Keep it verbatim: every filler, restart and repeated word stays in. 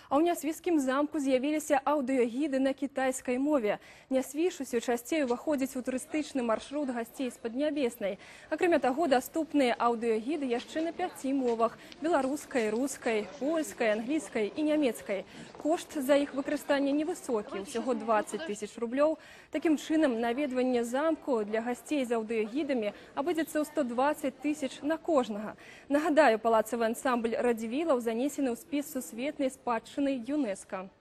А ў нясвіжскім замку з'явіліся аўдыёгіды на кітайскай мове. Нясвіж усё часцей уваходзіць у турыстычны маршрут гасцей з Паднябеснай. Акрамя таго, даступныя аўдыёгіды яшчэ на пяці мовах – беларускай, рускай, польскай, англійскай і нямецкай. Кошт за іх выкарыстанне невысокі – усяго дваццаць тысяч рублёў. Такім чынам, наведванне замку для гасцей з аўдыёгідамі абыдзецца ў сто дваццаць тысяч на кожнага. Нагадаю, палацавы ансамбль радзівілаў занесены ў спіс сусветнай спадчыны ЮНЕСКО.